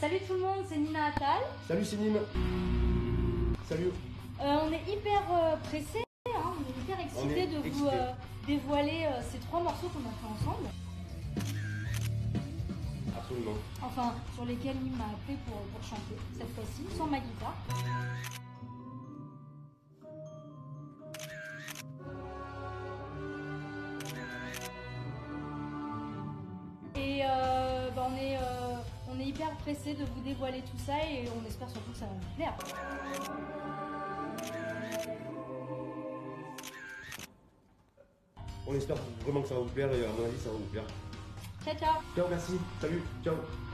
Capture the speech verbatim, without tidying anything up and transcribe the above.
Salut tout le monde, c'est Nina Attal. Salut c'est Nîmes. Salut. Euh, on est hyper euh, pressés, hein, on est hyper excités de vous euh, dévoiler euh, ces trois morceaux qu'on a fait ensemble. Absolument. Enfin, sur lesquels Nîmes m'a appelé pour, pour chanter, cette fois-ci, sans ma guitare. Et euh, bah on, est, euh, on est hyper pressés de vous dévoiler tout ça et on espère surtout que ça va vous plaire. On espère vraiment que ça va vous plaire et à mon avis ça va vous plaire. Ciao ciao. Ciao, merci. Salut. Ciao.